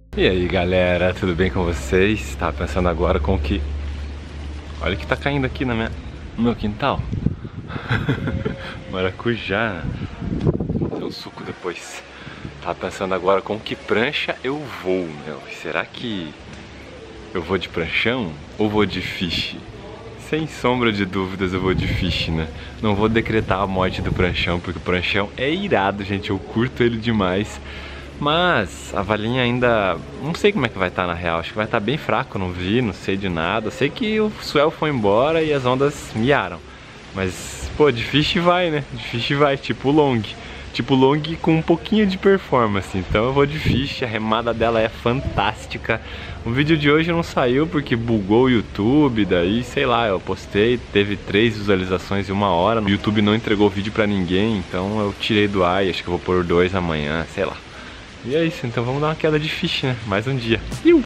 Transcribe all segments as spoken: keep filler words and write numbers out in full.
E aí galera, tudo bem com vocês? Tava pensando agora com que... Olha o que tá caindo aqui na minha... no meu quintal. Maracujá, né? Vou fazer um suco depois. Tava pensando agora com que prancha eu vou, meu. Será que eu vou de pranchão ou vou de fish? Sem sombra de dúvidas eu vou de fish, né? Não vou decretar a morte do pranchão, porque o pranchão é irado, gente. Eu curto ele demais. Mas a valinha ainda... não sei como é que vai estar na real. Acho que vai estar bem fraco, não vi, não sei de nada. Sei que o swell foi embora e as ondas miaram. Mas, pô, de fish vai, né? De fish vai, tipo long. Tipo long com um pouquinho de performance. Então eu vou de fish, a remada dela é fantástica. O vídeo de hoje não saiu porque bugou o YouTube. Daí, sei lá, eu postei, teve três visualizações em uma hora. O YouTube não entregou o vídeo pra ninguém, então eu tirei do ar e acho que eu vou pôr dois amanhã, sei lá. E é isso, então vamos dar uma queda de fish, né? Mais um dia. Iu!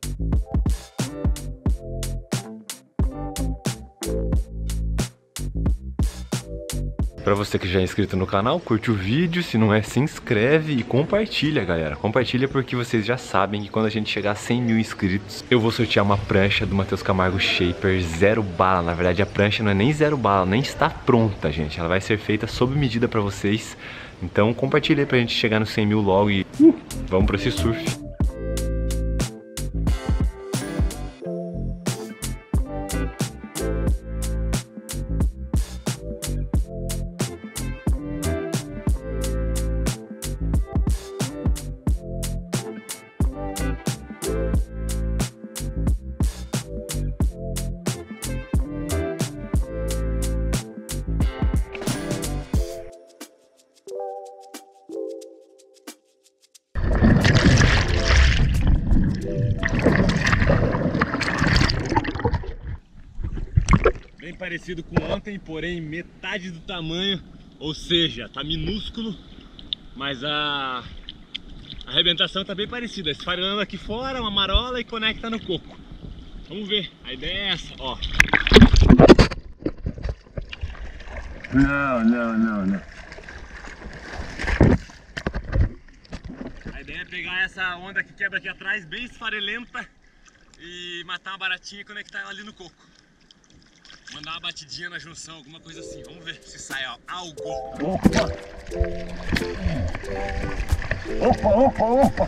Pra você que já é inscrito no canal, curte o vídeo, se não é, se inscreve e compartilha, galera. Compartilha porque vocês já sabem que quando a gente chegar a cem mil inscritos, eu vou sortear uma prancha do Matheus Camargo Shaper zero bala. Na verdade, a prancha não é nem zero bala, nem está pronta, gente. Ela vai ser feita sob medida pra vocês. Então compartilha aí pra gente chegar nos cem mil logo e uh, vamos pra esse surf. Bem parecido com ontem, porém metade do tamanho, ou seja, tá minúsculo, mas a, a arrebentação tá bem parecida, esfarelando aqui fora, uma marola e conecta no coco. Vamos ver, a ideia é essa, ó. Não, não, não, não. A ideia é pegar essa onda que quebra aqui atrás, bem esfarelenta, e matar uma baratinha e conectar ela ali no coco. Mandar uma batidinha na junção, alguma coisa assim. Vamos ver se sai ó, algo. Opa! Opa, opa, opa!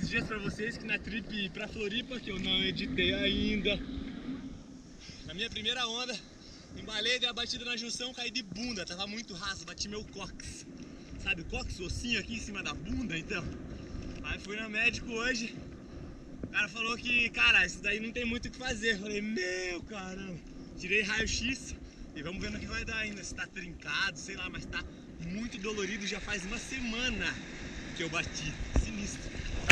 esses dias pra vocês que na trip pra Floripa, que eu não editei ainda, na minha primeira onda, embalei, dei a batida na junção, caí de bunda, tava muito raso, bati meu cóccix. Sabe o cóccix, o ossinho aqui em cima da bunda, então? Aí fui no médico hoje, o cara falou que, cara, isso daí não tem muito o que fazer. Eu falei, meu caramba, tirei raio-x e vamos ver no que vai dar ainda, se tá trincado, sei lá, mas tá muito dolorido, já faz uma semana que eu bati, sinistro.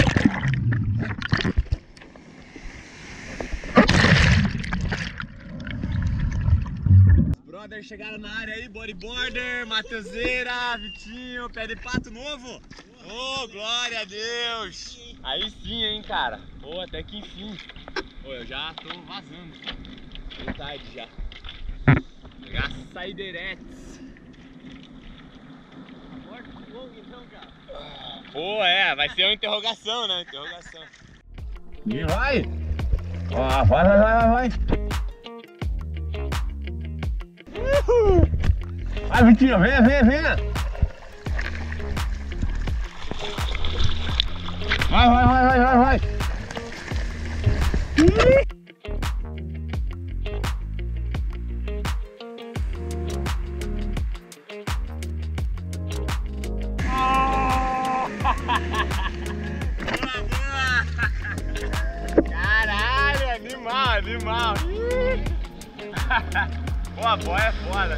Brothers chegaram na área aí, bodyboarder, Mateuseira, Vitinho, pé de pato novo. Ô, oh, glória a Deus! Aí sim, hein, cara. Pô, oh, até que enfim. Pô, oh, eu já tô vazando. Meio tarde já. Vou pegar saideretes. Então, cara. Pô, oh, é, vai ser uma interrogação, né? Interrogação. E vai! Ó, vai, vai, vai, vai! Uhul. Vai, Vitinho, venha, venha, venha! Vai, vai, vai, vai, vai, vai! Caralho, animal, animal! Pô, a boia é foda!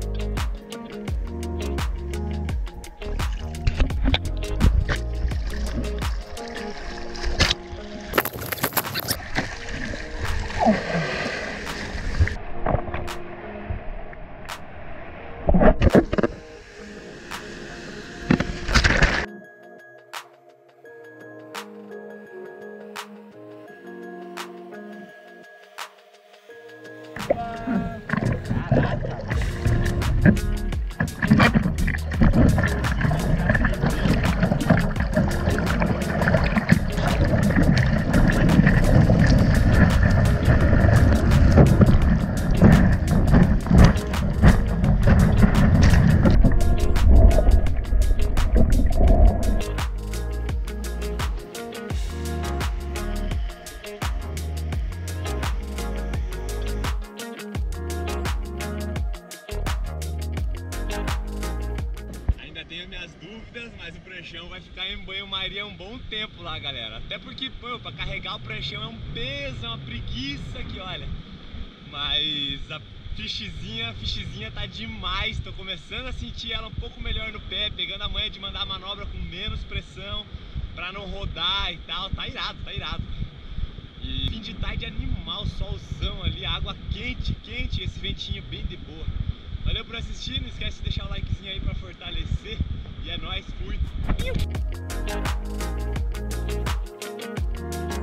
Mas o pranchão vai ficar em banho-maria um bom tempo lá, galera. Até porque, pô, pra carregar o pranchão é um peso, é uma preguiça aqui, olha. Mas a fichezinha, a fichezinha tá demais. Tô começando a sentir ela um pouco melhor no pé, pegando a manha de mandar a manobra com menos pressão, pra não rodar e tal. Tá irado, tá irado. E fim de tarde animal, solzão ali, água quente, quente, esse ventinho bem de boa. Valeu por assistir, não esquece de deixar o likezinho aí pra fortalecer. E é nóis, fui!